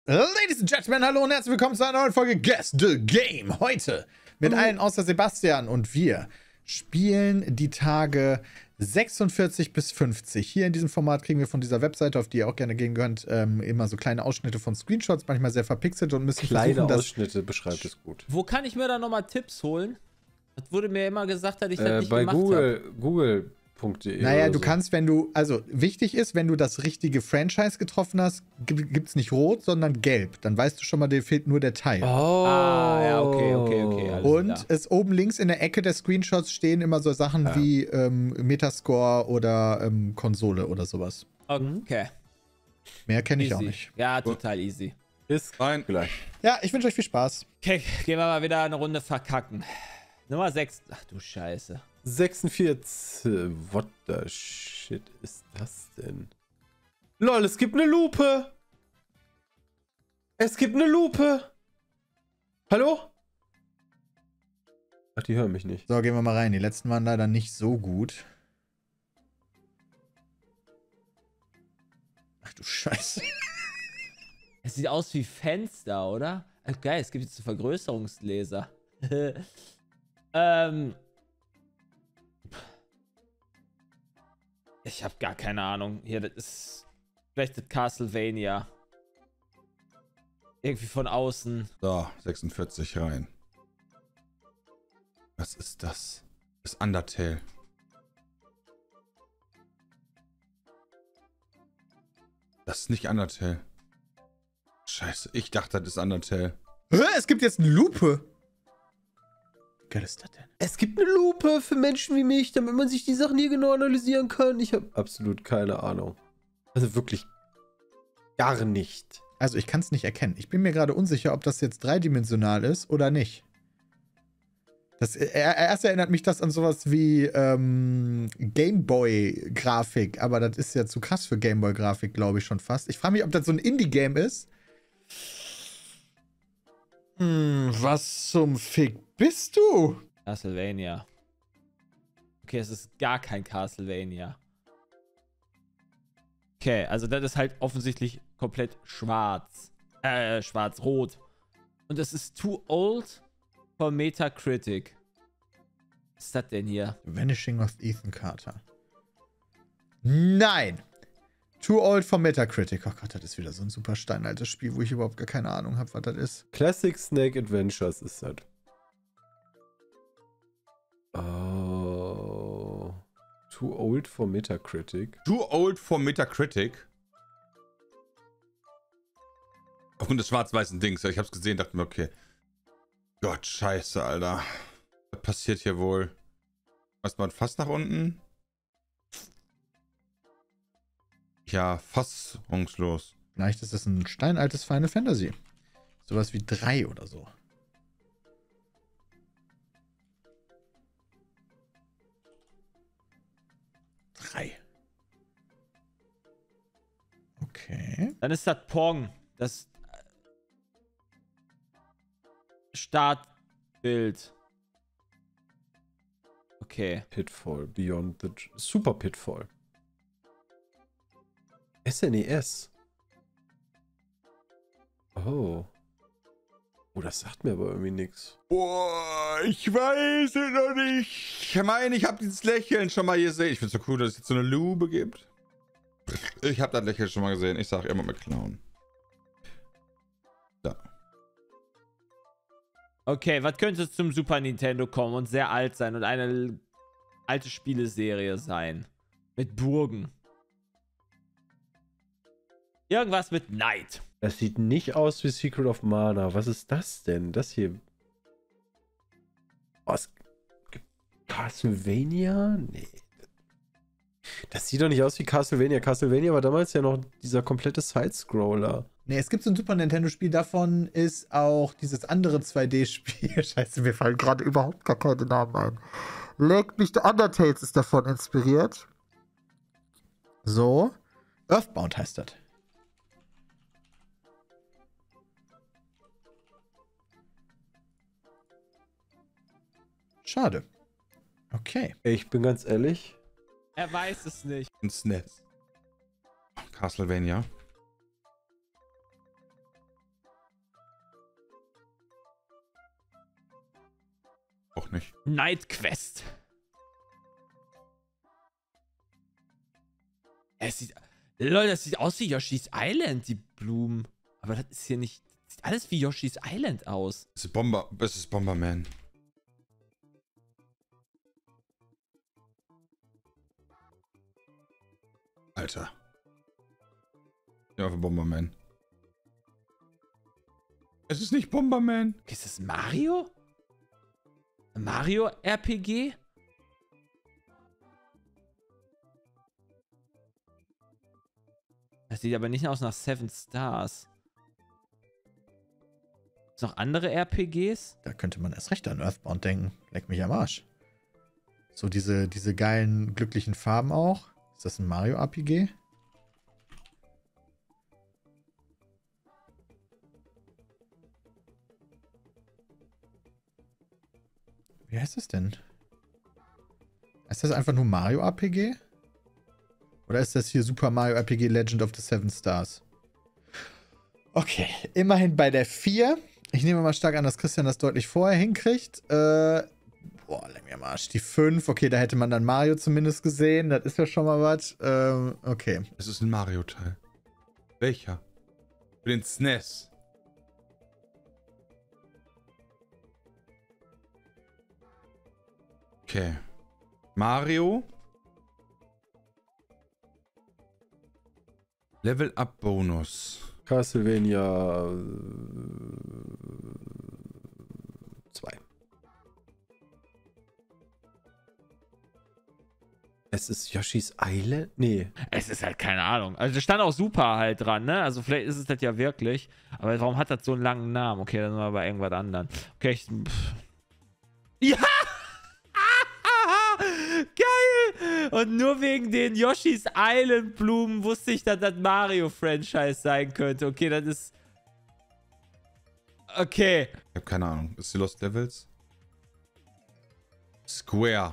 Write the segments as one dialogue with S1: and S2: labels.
S1: Ladies and Gentlemen, hallo und herzlich willkommen zu einer neuen Folge Guess the Game. Heute mit allen außer Sebastian und wir spielen die Tage 46 bis 50. Hier in diesem Format kriegen wir von dieser Webseite, auf die ihr auch gerne gehen könnt, immer so kleine Ausschnitte von Screenshots, manchmal sehr verpixelt und müssen versuchen,
S2: kleine Ausschnitte beschreibt es gut.
S3: Wo kann ich mir da nochmal Tipps holen? Das wurde mir immer gesagt, dass ich das nicht
S2: bei
S3: gemacht habe.
S2: Google.de.
S1: Naja, du kannst, wenn du, also wichtig ist, wenn du das richtige Franchise getroffen hast, gibt es nicht rot, sondern gelb. Dann weißt du schon mal, dir fehlt nur der Teil.
S2: Oh.
S3: Ah, ja, okay. Alles
S1: Und
S3: klar.
S1: es oben links in der Ecke der Screenshots stehen immer so Sachen wie Metascore oder Konsole oder sowas.
S3: Okay.
S1: Mehr kenne ich
S3: Easy.
S1: auch nicht.
S3: Ja, total easy.
S2: Ist rein gleich.
S1: Ja, ich wünsche euch viel Spaß.
S3: Okay, gehen wir mal wieder eine Runde verkacken. Nummer 6. Ach du Scheiße.
S2: 46. What the shit ist das denn? Lol, es gibt eine Lupe. Es gibt eine Lupe. Hallo? Ach, die hören mich nicht.
S1: So, gehen wir mal rein. Die letzten waren leider nicht so gut. Ach du Scheiße.
S3: Es sieht aus wie Fenster, oder? Geil, es gibt jetzt einen Vergrößerungsgläser. Ich habe gar keine Ahnung. Hier, das ist vielleicht das Castlevania. Irgendwie von außen.
S4: So, 46 rein. Was ist das? Das ist Undertale. Das ist nicht Undertale. Scheiße, ich dachte, das ist Undertale.
S1: Hä? Es gibt jetzt eine Lupe. Wie geil ist das denn?
S2: Es gibt eine Lupe für Menschen wie mich, damit man sich die Sachen hier genau analysieren kann. Ich habe absolut keine Ahnung. Also wirklich gar nicht.
S1: Also ich kann es nicht erkennen. Ich bin mir gerade unsicher, ob das jetzt dreidimensional ist oder nicht. Erst erinnert mich das an sowas wie Gameboy-Grafik, aber das ist ja zu krass für Gameboy-Grafik, glaube ich schon fast. Ich frage mich, ob das so ein Indie-Game ist. Was zum Fick bist du?
S3: Castlevania. Okay, es ist gar kein Castlevania. Okay, also das ist halt offensichtlich komplett schwarz. Schwarz-rot. Und es ist too old for Metacritic. Was ist das denn hier?
S1: Vanishing of Ethan Carter. Nein! Too old for Metacritic. Oh Gott, das ist wieder so ein super steinaltes Spiel, wo ich überhaupt gar keine Ahnung habe, was das ist.
S2: Classic Snake Adventures ist das. Oh. Too old for Metacritic.
S4: Too old for Metacritic. Aufgrund des schwarz-weißen Dings. Ich hab's gesehen, dachte mir, okay. Gott, scheiße, Alter. Was passiert hier wohl? Erstmal fast nach unten. Ja, fassungslos.
S1: Vielleicht ist es ein steinaltes Final Fantasy. Sowas wie 3 oder so. Okay.
S3: Dann ist das Pong. Das Startbild. Okay.
S2: Pitfall. Beyond the... Super Pitfall. SNES. Oh. Oh, das sagt mir aber irgendwie nichts.
S4: Boah, ich weiß es noch nicht. Ich meine, ich habe dieses Lächeln schon mal gesehen. Ich finde es so cool, dass es jetzt so eine Lupe gibt. Ich habe das Lächeln schon mal gesehen. Ich sag immer mit Clown. Da.
S3: Okay, was könnte zum Super Nintendo kommen und sehr alt sein und eine alte Spieleserie sein? Mit Burgen. Irgendwas mit Knight.
S2: Das sieht nicht aus wie Secret of Mana. Was ist das denn? Das hier. Was? Castlevania? Nee. Das sieht doch nicht aus wie Castlevania. Castlevania war damals ja noch dieser komplette Sidescroller.
S1: Ne, es gibt so ein Super Nintendo-Spiel, davon ist auch dieses andere 2D-Spiel. Scheiße, mir fallen gerade überhaupt gar keine Namen ein. Leg mich, The Undertales ist davon inspiriert. So. Earthbound heißt das. Schade. Okay.
S2: Ich bin ganz ehrlich.
S3: Er weiß es nicht.
S4: Ein SNES. Castlevania. auch nicht.
S3: Night Quest. Leute, das sieht aus wie Yoshi's Island, die Blumen. Aber das ist hier nicht... Das sieht alles wie Yoshi's Island aus.
S4: Das ist Bomberman. Alter. Ja, für Bomberman. Es ist nicht Bomberman.
S3: Okay, ist das Mario? Mario RPG? Das sieht aber nicht aus nach Seven Stars. Ist noch andere RPGs?
S1: Da könnte man erst recht an Earthbound denken. Leck mich am Arsch. So diese geilen, glücklichen Farben auch. Ist das ein Mario-RPG? Wie heißt das denn? Ist das einfach nur Mario RPG? Oder ist das hier Super Mario RPG Legend of the Seven Stars? Okay, immerhin bei der 4. Ich nehme mal stark an, dass Christian das deutlich vorher hinkriegt. Boah, leck mir am Arsch. Die 5, okay, da hätte man dann Mario zumindest gesehen. Das ist ja schon mal was. Okay.
S4: Es ist ein Mario-Teil. Welcher? Für den SNES. Okay. Mario. Level-Up-Bonus.
S2: Castlevania 2. Es ist Yoshi's Island? Nee.
S3: Es ist halt keine Ahnung. Also da stand auch Super halt dran, ne? Also vielleicht ist es das ja wirklich. Aber warum hat das so einen langen Namen? Okay, dann sind wir bei irgendwas anderem. Okay, ja! Geil! Und nur wegen den Yoshi's Island Blumen wusste ich, dass das Mario-Franchise sein könnte. Okay, das ist... Okay.
S4: Ich habe keine Ahnung. Ist die Lost Levels? Square.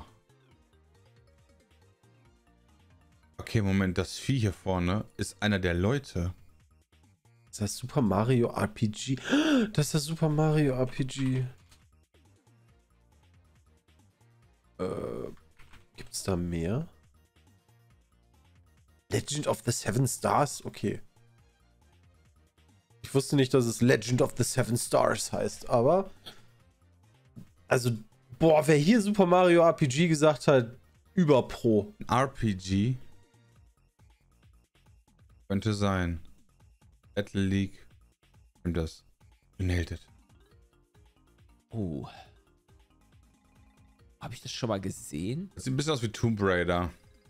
S4: Okay, Moment. Das Vieh hier vorne ist einer der Leute.
S2: Ist das Super Mario RPG? Das ist das Super Mario RPG. Gibt's da mehr? Legend of the Seven Stars? Okay. Ich wusste nicht, dass es Legend of the Seven Stars heißt, aber... Also, boah, wer hier Super Mario RPG gesagt hat, über Pro.
S4: RPG. Könnte sein. Battle League. Stimmt das? You nailed it.
S3: Oh. Habe ich das schon mal gesehen?
S4: Das sieht ein bisschen aus wie Tomb Raider.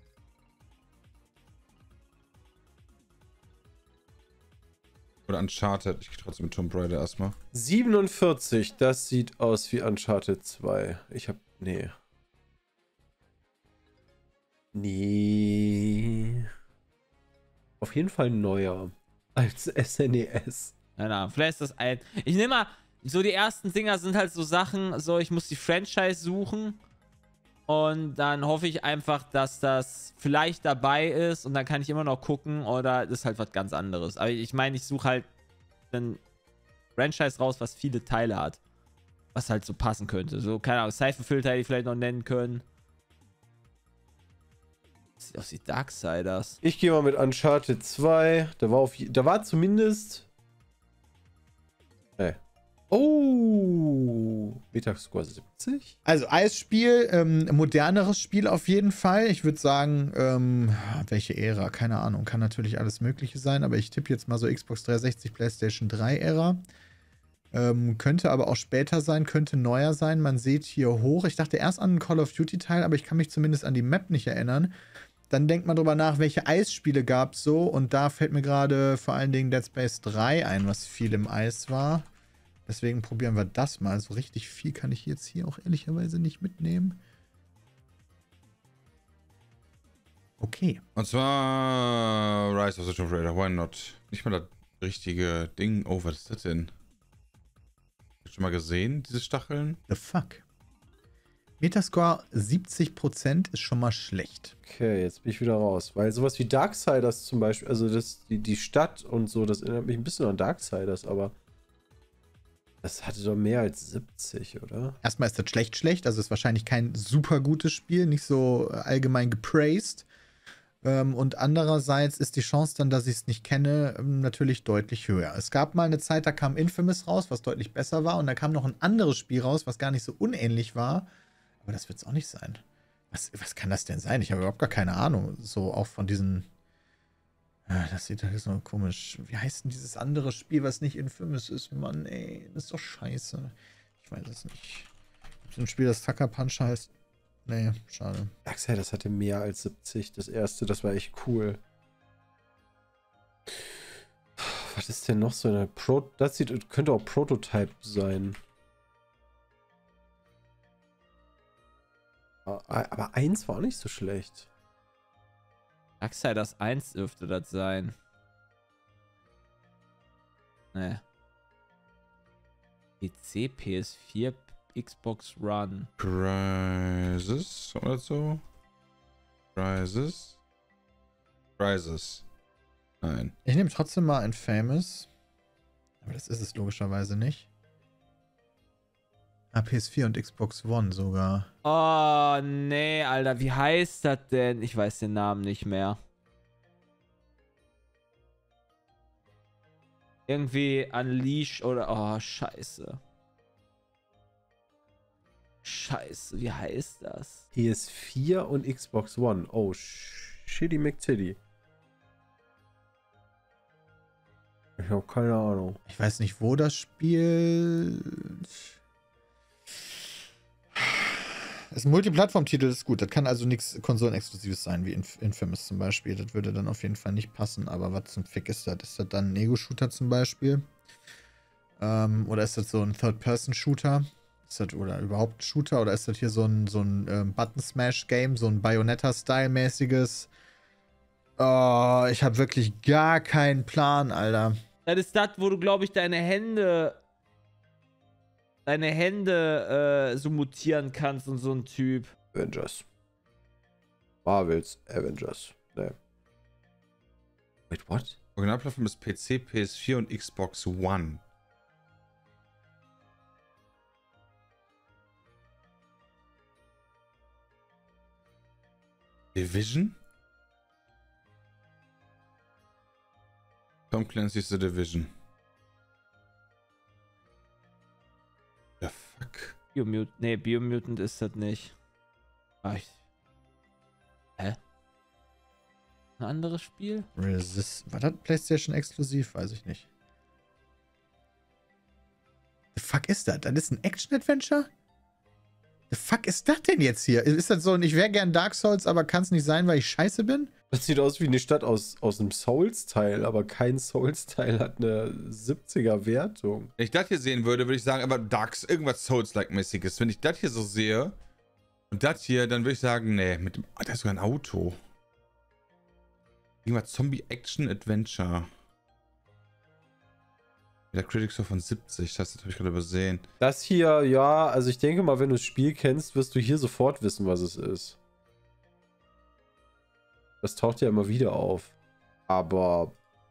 S4: Oder Uncharted. Ich gehe trotzdem mit Tomb Raider erstmal.
S2: 47, das sieht aus wie Uncharted 2. Ich hab... Nee. Nee. Auf jeden Fall neuer als SNES.
S3: Keine Ahnung, vielleicht ist das ein... Ich nehme mal... So die ersten Dinger sind halt so Sachen, so ich muss die Franchise suchen und dann hoffe ich einfach, dass das vielleicht dabei ist und dann kann ich immer noch gucken oder das ist halt was ganz anderes. Aber ich meine, ich suche halt ein Franchise raus, was viele Teile hat, was halt so passen könnte. So, keine Ahnung, Siphon-Filter hätte ich vielleicht noch nennen können. Das sieht aus wie Darksiders.
S2: Ich gehe mal mit Uncharted 2. Da war zumindest... Hey. Oh, Metascore 70.
S1: Also Eisspiel, moderneres Spiel auf jeden Fall. Ich würde sagen, welche Ära? Keine Ahnung. Kann natürlich alles Mögliche sein, aber ich tippe jetzt mal so Xbox 360, PlayStation 3 Ära. Könnte aber auch später sein, könnte neuer sein. Man sieht hier hoch. Ich dachte erst an einen Call of Duty Teil, aber ich kann mich zumindest an die Map nicht erinnern. Dann denkt man drüber nach, welche Eisspiele gab es so. Und da fällt mir gerade vor allen Dingen Dead Space 3 ein, was viel im Eis war. Deswegen probieren wir das mal. So richtig viel kann ich jetzt hier auch ehrlicherweise nicht mitnehmen. Okay.
S4: Und zwar Rise of the Tomb Raider. Why not? Nicht mal das richtige Ding. Oh, was ist das denn? Hast du schon mal gesehen, diese Stacheln?
S1: The fuck? Metascore 70% ist schon mal schlecht.
S2: Okay, jetzt bin ich wieder raus. Weil sowas wie Darksiders zum Beispiel, also die Stadt und so, das erinnert mich ein bisschen an Darksiders, aber Das hatte doch mehr als 70, oder?
S1: Erstmal ist das schlecht. Also ist wahrscheinlich kein super gutes Spiel, nicht so allgemein gepraised. Und andererseits ist die Chance dann, dass ich es nicht kenne, natürlich deutlich höher. Es gab mal eine Zeit, da kam Infamous raus, was deutlich besser war. Und da kam noch ein anderes Spiel raus, was gar nicht so unähnlich war. Aber das wird es auch nicht sein. Was kann das denn sein? Ich habe überhaupt gar keine Ahnung. So auch von diesen... das sieht halt so komisch. Wie heißt denn dieses andere Spiel, was nicht Infamous ist? Mann, ey, das ist doch scheiße. Ich weiß es nicht. So ein Spiel, das Sucker Punch heißt. Nee, schade.
S2: Darkseid, das hatte mehr als 70. Das erste, das war echt cool. Was ist denn noch so eine das könnte auch Prototype sein. Aber 1 war auch nicht so schlecht.
S3: Darksiders 1 dürfte das sein. Ne. PC, PS4, Xbox One.
S4: Crysis oder so? Crysis? Nein.
S1: Ich nehme trotzdem mal Infamous. Aber das ist es logischerweise nicht. PS4 und Xbox One sogar.
S3: Oh, nee, Alter. Wie heißt das denn? Ich weiß den Namen nicht mehr. Irgendwie Unleash oder... Oh, scheiße. Scheiße, wie heißt das?
S2: PS4 und Xbox One. Oh, Shitty McTitty. Ich habe keine Ahnung.
S1: Ich weiß nicht, wo das Spiel... Das ist ein Multiplattform-Titel, das ist gut. Das kann also nichts Konsolenexklusives sein, wie Infamous zum Beispiel. Das würde dann auf jeden Fall nicht passen. Aber was zum Fick ist das? Ist das dann ein Ego-Shooter zum Beispiel? Oder ist das so ein Third-Person-Shooter? Ist das oder überhaupt Shooter? Oder ist das hier so ein Button-Smash-Game? So ein Bayonetta-Style-mäßiges? Oh, ich habe wirklich gar keinen Plan, Alter.
S3: Das ist das, wo du, glaube ich, deine Hände so mutieren kannst und so ein Typ.
S2: Avengers. Marvels Avengers. Ne. Wait, what?
S4: Originalplattform ist PC, PS4 und Xbox One. Division? Tom Clancy's The Division. The fuck?
S3: Biomutant, nee, Biomutant ist das nicht. Hä? Ein anderes Spiel?
S1: War das PlayStation exklusiv? Weiß ich nicht. The fuck ist das? Das ist ein Action-Adventure? The fuck ist das denn jetzt hier? Ist das so ein, ich wäre gern Dark Souls, aber kann es nicht sein, weil ich scheiße bin?
S2: Das sieht aus wie eine Stadt aus einem Souls-Teil, aber kein Souls-Teil hat eine 70er-Wertung.
S4: Wenn ich das hier sehen würde, würde ich sagen, aber Darks, irgendwas Souls-like-mäßiges. Wenn ich das hier so sehe und das hier, dann würde ich sagen, nee, da ist sogar ein Auto. Irgendwas Zombie-Action-Adventure. Der Critic Score von 70, das habe ich gerade übersehen.
S2: Das hier, ja, also ich denke mal, wenn du das Spiel kennst, wirst du hier sofort wissen, was es ist. Das taucht ja immer wieder auf. Aber...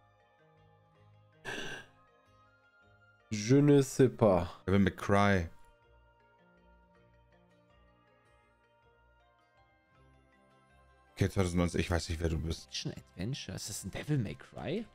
S2: Je ne sais pas.
S4: Devil May Cry. Okay, 2019, ich weiß nicht, wer du bist.
S3: Action Adventure. Ist das ein Devil May Cry?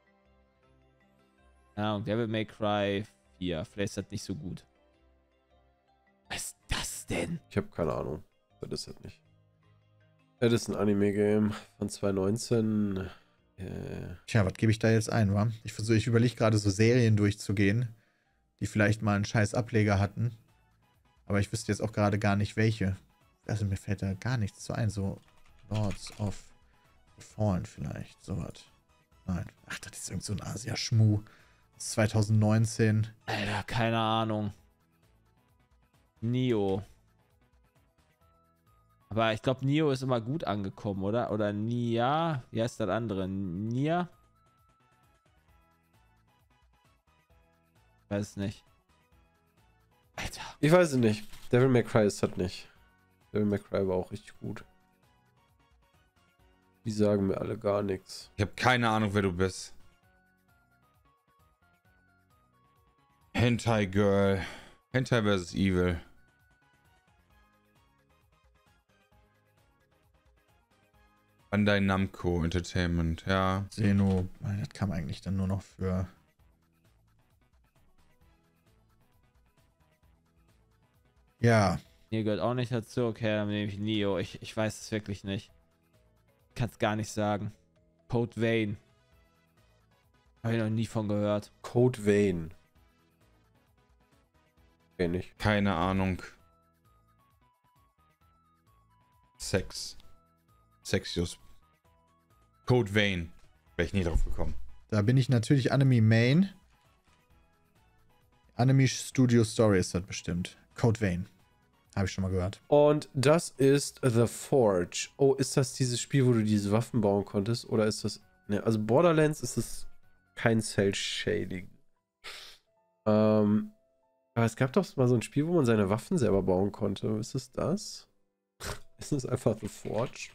S3: Ja, und Devil May Cry 4. Vielleicht ist das nicht so gut. Was ist das denn?
S2: Ich habe keine Ahnung. Das ist halt nicht. Das ist ein Anime-Game von 2019.
S1: Tja, was gebe ich da jetzt ein, wa? Ich überlege gerade so Serien durchzugehen, die vielleicht mal einen scheiß Ableger hatten. Aber ich wüsste jetzt auch gerade gar nicht welche. Also mir fällt da gar nichts zu ein. So Lords of the Fallen vielleicht. Sowas. Nein. Ach, das ist irgend so ein Asia-Schmuh. 2019.
S3: Alter, keine Ahnung. Nio. Aber ich glaube, Nio ist immer gut angekommen, oder? Oder Nia? Wie heißt das andere? Nia? Weiß es nicht. Alter.
S2: Ich weiß es nicht. Devil May Cry ist das nicht. Devil May Cry war auch richtig gut. Die sagen mir alle gar nichts.
S4: Ich habe keine Ahnung, wer du bist. Hentai Girl. Hentai vs. Evil. Bandai Namco Entertainment, ja.
S1: Xeno, das kam eigentlich dann nur noch für... Ja.
S3: Hier gehört auch nicht dazu. Okay, dann nehme ich Neo. Ich weiß es wirklich nicht. Kann es gar nicht sagen. Code Vein. Habe ich noch nie von gehört.
S2: Code Vein. Kenn ich.
S4: Keine Ahnung. Sexius. Code Vein. Wäre ich nie drauf gekommen.
S1: Da bin ich natürlich Anime Main. Anime Studio Story ist das bestimmt. Code Vein. Habe ich schon mal gehört.
S2: Und das ist The Forge. Oh, ist das dieses Spiel, wo du diese Waffen bauen konntest? Oder ist das... Ne, also Borderlands ist es kein Cell-Shading. Aber es gab doch mal so ein Spiel, wo man seine Waffen selber bauen konnte. Ist es das? Ist es einfach The Forge?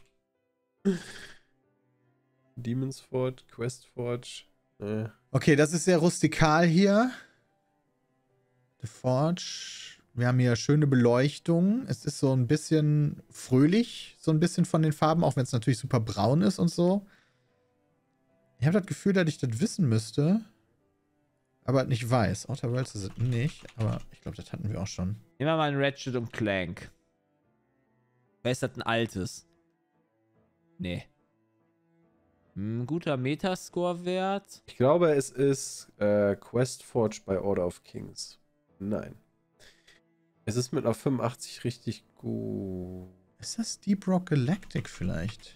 S2: Demon's Forge, Quest Forge.
S1: Okay, das ist sehr rustikal hier. The Forge. Wir haben hier schöne Beleuchtung. Es ist so ein bisschen fröhlich, so ein bisschen von den Farben, auch wenn es natürlich super braun ist und so. Ich habe das Gefühl, dass ich das wissen müsste, aber nicht weiß. Outer Worlds ist es nicht, aber ich glaube, das hatten wir auch schon.
S3: Nehmen wir mal ein Ratchet und Clank. Wer ist das ein altes? Nee. Guter Metascore-Wert.
S2: Ich glaube, es ist Quest Forge bei Order of Kings. Nein. Es ist mit einer 85 richtig gut.
S1: Ist das Deep Rock Galactic vielleicht?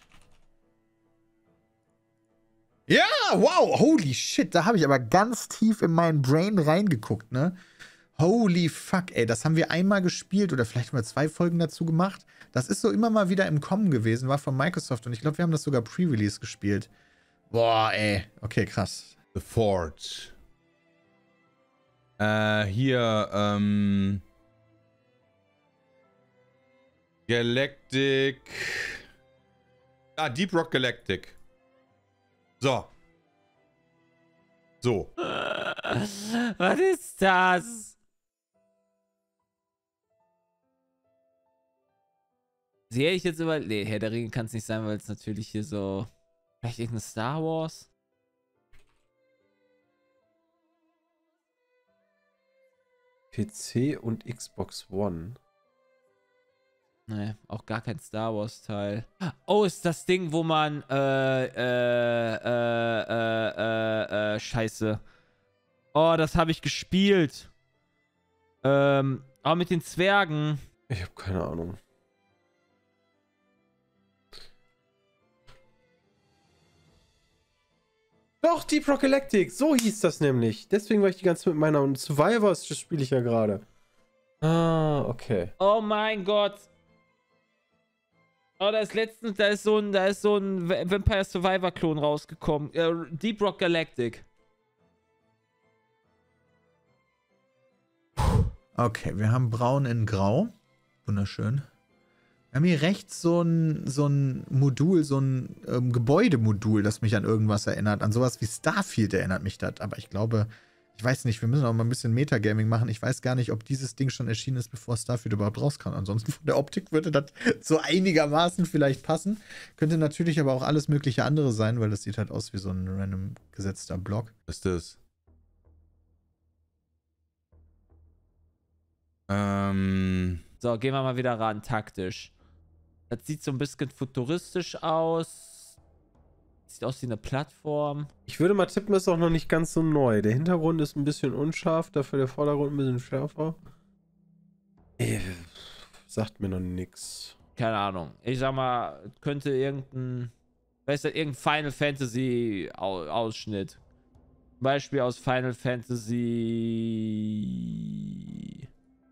S1: Ja, wow, holy shit, da habe ich aber ganz tief in meinen Brain reingeguckt, ne? Holy fuck, ey, das haben wir einmal gespielt oder vielleicht mal 2 Folgen dazu gemacht. Das ist so immer mal wieder im Kommen gewesen, war von Microsoft und ich glaube, wir haben das sogar Pre-Release gespielt. Boah, ey, okay, krass.
S4: The Forge. Hier, Galactic. Ah, Deep Rock Galactic. So.
S3: Was ist das? Sehe ich jetzt über... Nee, Herr der Ringe kann es nicht sein, weil es natürlich hier so... Vielleicht irgendeine Star Wars?
S2: PC und Xbox One.
S3: Nee, auch gar kein Star Wars Teil. Oh, ist das Ding, wo man, scheiße. Oh, das habe ich gespielt. Aber mit den Zwergen.
S2: Ich habe keine Ahnung. Doch, Deep Rock Galactic. So hieß das nämlich. Deswegen war ich die ganze Zeit mit meiner... Und Survivors, das spiele ich ja gerade. Ah, okay.
S3: Oh mein Gott. Oh, da ist letztens, da ist so ein Vampire Survivor Klon rausgekommen. Deep Rock Galactic.
S1: Okay, wir haben braun in grau. Wunderschön. Wir haben hier rechts so ein Modul, so ein Gebäudemodul, das mich an irgendwas erinnert. An sowas wie Starfield erinnert mich das. Aber ich glaube, ich weiß nicht, wir müssen auch mal ein bisschen Metagaming machen. Ich weiß gar nicht, ob dieses Ding schon erschienen ist, bevor Starfield überhaupt rauskam. Ansonsten von der Optik würde das so einigermaßen vielleicht passen. Könnte natürlich aber auch alles mögliche andere sein, weil das sieht halt aus wie so ein random gesetzter Block.
S4: Was ist das?
S3: So, gehen wir mal wieder ran, taktisch. Das sieht so ein bisschen futuristisch aus. Sieht aus wie eine Plattform.
S2: Ich würde mal tippen, ist auch noch nicht ganz so neu. Der Hintergrund ist ein bisschen unscharf, dafür der Vordergrund ein bisschen schärfer. Sagt mir noch nix.
S3: Keine Ahnung. Ich sag mal, könnte irgendein Final Fantasy Ausschnitt. Beispiel aus Final Fantasy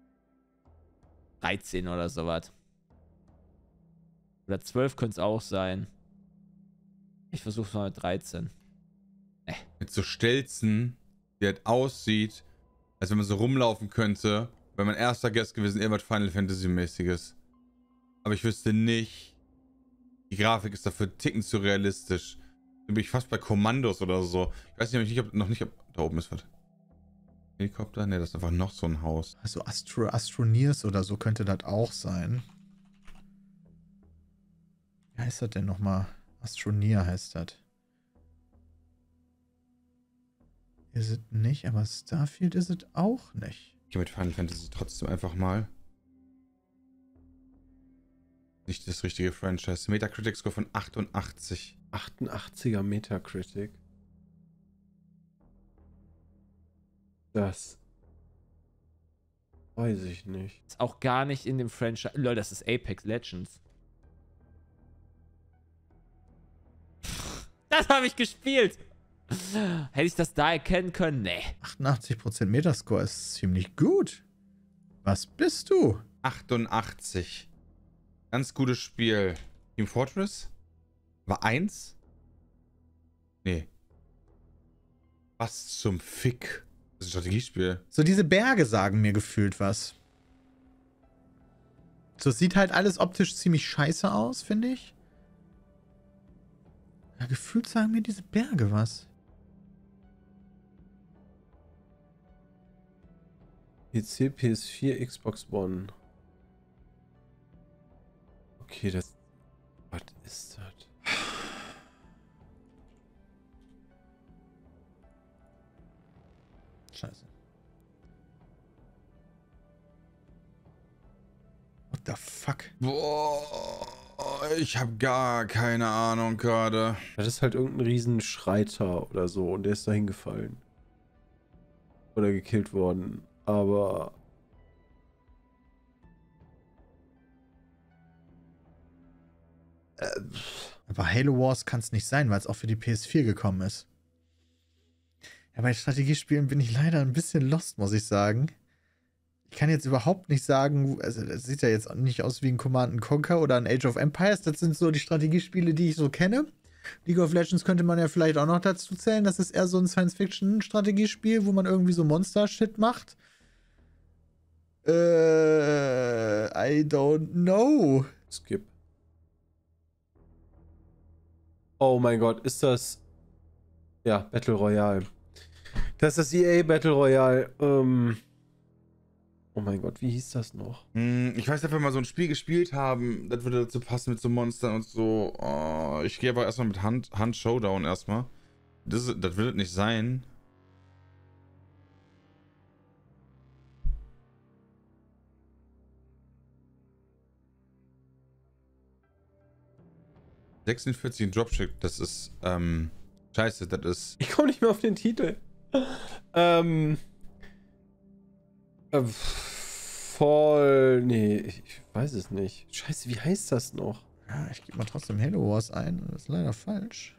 S3: 13 oder sowas. Oder 12 könnte es auch sein. Ich versuche mal mit 13.
S4: Mit so Stelzen, wie das aussieht, als wenn man so rumlaufen könnte, wenn mein erster Guest gewesen, irgendwas Final Fantasy-mäßiges. Aber ich wüsste nicht, die Grafik ist dafür ticken zu realistisch. Dann bin ich fast bei Kommandos oder so. Ich weiß nicht, ob da oben ist was. Helikopter? Ne, das ist einfach noch so ein Haus.
S1: Also Astroneers oder so könnte das auch sein. Wie heißt das denn nochmal? Astroneer heißt das. Ist es nicht, aber Starfield ist es auch nicht.
S4: Ich gehe mit Final Fantasy trotzdem einfach mal. Nicht das richtige Franchise. Metacritic Score von 88.
S2: 88er Metacritic. Das weiß ich nicht.
S3: Ist auch gar nicht in dem Franchise. Lol, das ist Apex Legends. Das habe ich gespielt. Hätte ich das da erkennen können? Nee.
S1: 88% Metascore ist ziemlich gut. Was bist du?
S4: 88. Ganz gutes Spiel. Team Fortress? War 1? Nee. Was zum Fick? Das ist ein Strategiespiel.
S1: So diese Berge sagen mir gefühlt was. So, es sieht halt alles optisch ziemlich scheiße aus, finde ich. Ja, gefühlt sagen mir diese Berge was.
S2: PC, PS4, Xbox One. Okay, das... Was ist das?
S1: Scheiße. What the fuck?
S4: Boah, ich habe gar keine Ahnung gerade.
S2: Das ist halt irgendein Riesenschreiter oder so und der ist da hingefallen. Oder gekillt worden. Aber...
S1: Aber Halo Wars kann es nicht sein, weil es auch für die PS4 gekommen ist. Ja, bei Strategiespielen bin ich leider ein bisschen lost, muss ich sagen. Ich kann jetzt überhaupt nicht sagen, also das sieht ja jetzt nicht aus wie ein Command & Conquer oder ein Age of Empires. Das sind so die Strategiespiele, die ich so kenne. League of Legends könnte man ja vielleicht auch noch dazu zählen. Das ist eher so ein Science-Fiction-Strategiespiel, wo man irgendwie so Monster-Shit macht. I don't know.
S2: Skip. Oh mein Gott, ist das... Ja, Battle Royale. Das ist das EA Battle Royale. Oh mein Gott, wie hieß das noch?
S4: Ich weiß, dass wir mal so ein Spiel gespielt haben. Das würde dazu passen mit so Monstern und so. Oh, ich gehe aber erstmal mit Hand Showdown erstmal. Das wird es nicht sein. $46 in Dropship, das ist, scheiße, das ist...
S2: Ich komme nicht mehr auf den Titel. Voll... Nee, ich weiß es nicht. Scheiße, wie heißt das noch?
S1: Ja, ich gebe mal trotzdem Halo Wars ein. Das ist leider falsch.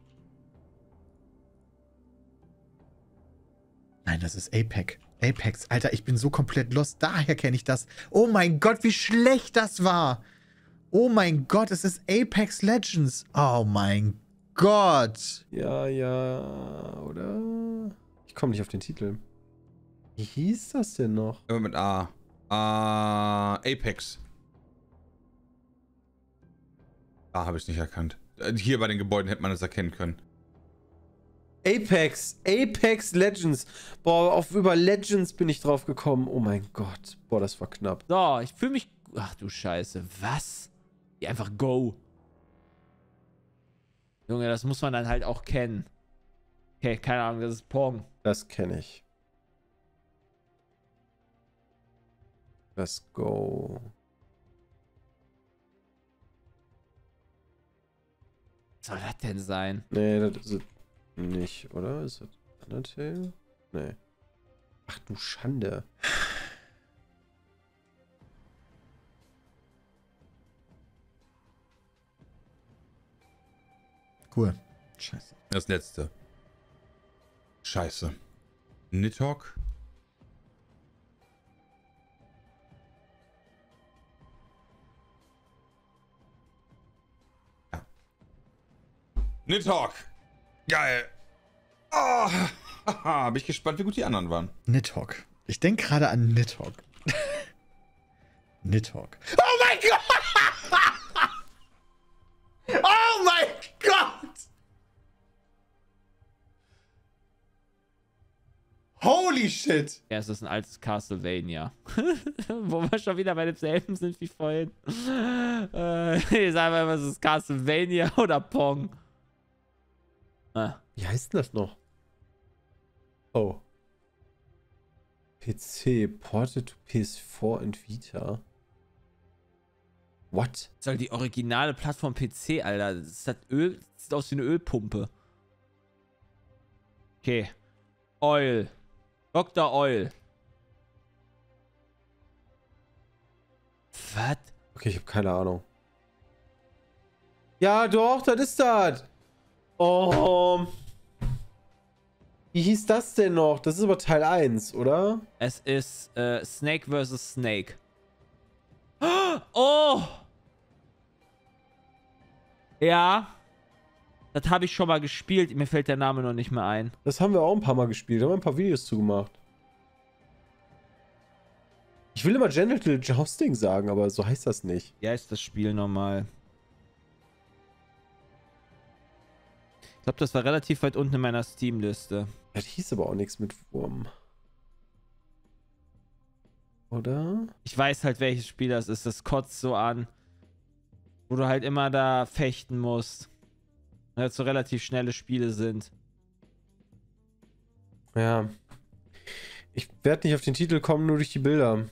S1: Nein, das ist Apex. Apex. Alter, ich bin so komplett lost. Daher kenne ich das. Oh mein Gott, wie schlecht das war. Oh mein Gott, es ist Apex Legends. Oh mein Gott.
S2: Ja, ja, oder? Ich komme nicht auf den Titel. Wie hieß das denn noch?
S4: Immer mit A. Apex. Da habe ich es nicht erkannt. Hier bei den Gebäuden hätte man es erkennen können.
S2: Apex. Apex Legends. Boah, über Legends bin ich drauf gekommen. Oh mein Gott. Boah, das war knapp.
S3: So, ich fühle mich... Ach du Scheiße. Was? Ja, einfach Go. Junge, das muss man dann halt auch kennen. Okay, keine Ahnung, das ist Pong.
S2: Das kenne ich. Let's go.
S3: Was soll das denn sein?
S2: Nee, das ist es nicht, oder? Ist das Undertale? Nee. Ach du Schande.
S1: Cool. Scheiße.
S4: Das letzte. Scheiße. Nidhogg. Ja. Nidhogg. Geil. Oh, bin ich gespannt, wie gut die anderen waren.
S1: Nidhogg. Ich denke gerade an Nidhogg. Nidhogg. Oh mein Gott! Oh mein Gott! Holy shit!
S3: Ja, es ist ein altes Castlevania. Wo wir schon wieder bei demselben sind wie vorhin. Ich sage mal, was ist Castlevania oder Pong?
S2: Wie heißt denn das noch? Oh. PC, Ported to PS4 und Vita. What?
S3: Das ist halt die originale Plattform PC, Alter. Das ist das Öl. Das sieht aus wie eine Ölpumpe. Okay. Oil. Dr. Oil. Was?
S2: Okay, ich habe keine Ahnung. Ja, doch, das ist das. Oh. Wie hieß das denn noch? Das ist aber Teil 1, oder?
S3: Es ist Snake vs. Snake. Oh! Ja. Das habe ich schon mal gespielt. Mir fällt der Name noch nicht mehr ein.
S2: Das haben wir auch ein paar Mal gespielt. Da haben wir ein paar Videos zugemacht. Ich will immer Genital Jousting sagen, aber so heißt das nicht.
S3: Wie heißt das Spiel nochmal? Ich glaube, das war relativ weit unten in meiner Steam-Liste.
S2: Das hieß aber auch nichts mit Wurm. Oder?
S3: Ich weiß halt, welches Spiel das ist. Das kotzt so an. Wo du halt immer da fechten musst. Weil das so relativ schnelle Spiele sind.
S2: Ja. Ich werde nicht auf den Titel kommen, nur durch die Bilder.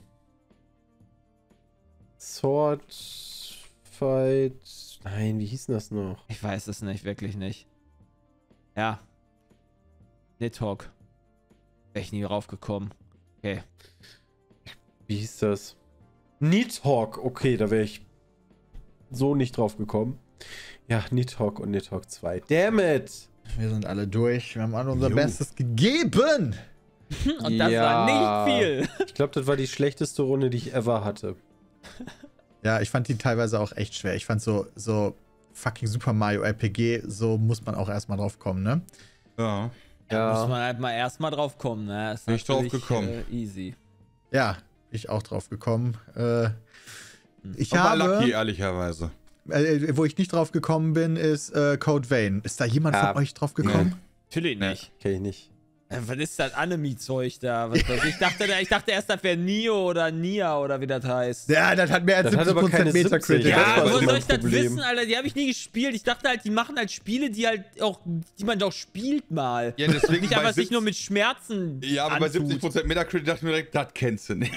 S2: Sword Fight. Nein, wie hieß denn das noch?
S3: Ich weiß es nicht, wirklich nicht. Ja. Nidhogg. Wäre ich nie raufgekommen. Okay.
S2: Wie hieß das? Nidhogg. Okay, da wäre ich so nicht drauf gekommen. Ja, Nidhogg und Nidhogg 2. Damn it!
S1: Wir sind alle durch. Wir haben alle unser Bestes gegeben.
S3: Und das war nicht viel.
S2: Ich glaube, das war die schlechteste Runde, die ich ever hatte.
S1: Ja, ich fand die teilweise auch echt schwer. Ich fand so fucking Super Mario RPG, so muss man auch erstmal drauf kommen, ne?
S4: Ja.
S3: Da muss man halt mal erstmal drauf kommen, ne? Ist
S4: Nicht drauf
S3: natürlich,
S4: gekommen.
S3: Easy.
S1: Ja, ich auch drauf gekommen. Ich
S4: Aber
S1: habe,
S4: lucky, ehrlicherweise.
S1: wo ich nicht drauf gekommen bin, ist Code Vein. Ist da jemand von euch drauf gekommen?
S3: Natürlich nicht.
S2: Kenn ich nicht.
S3: Was ist das Anime-Zeug da? Ich dachte erst, das wäre Nio oder Nia oder wie das heißt.
S1: Ja, das hat mehr als
S2: Das hat aber
S1: 70%
S2: keine 70.
S1: Metacritic.
S2: Ja,
S3: Ja,
S2: das war
S3: wo
S2: immer
S3: soll
S2: ein
S3: ich das
S2: Problem.
S3: wissen, Alter? Die habe ich nie gespielt. Ich dachte halt, die machen halt Spiele, die halt auch, die man doch spielt mal.
S4: Ja, deswegen
S3: Nicht einfach sich nur mit Schmerzen
S4: Ja, aber
S3: antut.
S4: bei 70% Metacritic dachte ich mir direkt, das kennst du nicht.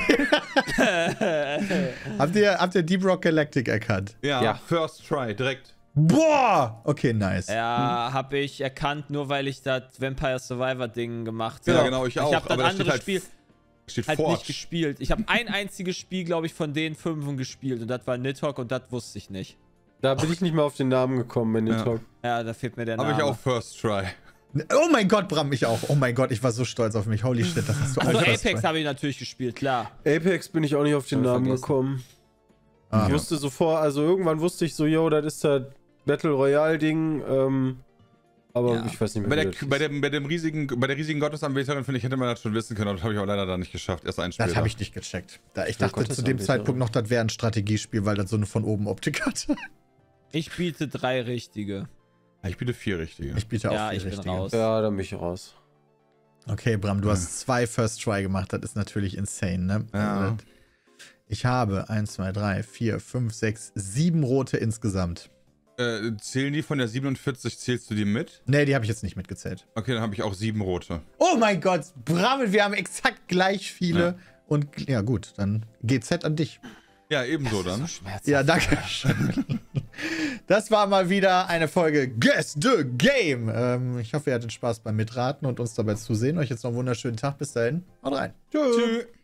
S1: Habt ihr Deep Rock Galactic erkannt?
S2: Ja.
S4: First try, direkt.
S1: Boah! Okay, nice.
S3: Ja, habe ich erkannt, nur weil ich das Vampire Survivor Ding gemacht
S4: Ja,
S3: habe.
S4: genau, ich auch.
S3: Ich habe das
S4: aber da
S3: andere
S4: steht
S3: Spiel
S4: steht
S3: halt
S4: Forge.
S3: nicht gespielt. Ich habe ein einziges Spiel, glaube ich, von den 5 gespielt und das war Nidhogg und das wusste ich nicht.
S2: Da bin ich nicht mal auf den Namen gekommen, bei Nidhogg.
S3: Ja, da fehlt mir der Name.
S4: Habe ich auch First try.
S1: Oh mein Gott, Bram, ich auch. Oh mein Gott, ich war so stolz auf mich. Holy shit, das hast du
S3: Also
S1: alles
S3: Apex habe ich natürlich gespielt, klar.
S2: Apex bin ich auch nicht auf den
S3: Hab ich
S2: Namen
S3: vergessen.
S2: gekommen.
S1: Ah.
S2: Ich wusste sofort, also irgendwann wusste ich so, yo, das ist das Battle Royale Ding, aber
S3: Ja.
S2: ich weiß nicht mehr,
S4: Bei der riesigen Gottesanbeterin, finde ich, hätte man das schon wissen können, aber das habe ich auch leider da nicht geschafft. Erst ein Spiel.
S1: Das habe ich nicht gecheckt. Ich
S2: Ja,
S1: dachte
S2: Gott,
S1: zu dem
S2: das
S1: Zeitpunkt noch, das wäre ein Strategiespiel, weil das so eine von oben Optik hatte.
S3: Ich biete 3 richtige.
S4: Ich biete 4 richtige.
S1: Ich biete auch
S3: Ja,
S1: 4
S3: ich bin
S1: richtige.
S3: raus.
S2: Ja, da bin ich raus.
S1: Okay, Bram, du hast 2 First Try gemacht. Das ist natürlich insane, ne?
S4: Ja.
S1: Also, ich habe 1, 2, 3, 4, 5, 6, 7 rote insgesamt.
S4: Zählen die von der 47, zählst du die mit?
S1: Nee, die habe ich jetzt nicht mitgezählt.
S4: Okay, dann habe ich auch 7 rote.
S1: Oh mein Gott, Bram, wir haben exakt gleich viele.
S4: Ja.
S1: Und ja gut, dann GZ an dich.
S4: Ja, ebenso dann.
S1: Ja, danke schön. Das war mal wieder eine Folge Guess the Game. Ich hoffe, ihr hattet Spaß beim Mitraten und uns dabei zusehen. Euch jetzt noch einen wunderschönen Tag. Bis dahin. Haut rein.
S4: Tschüss.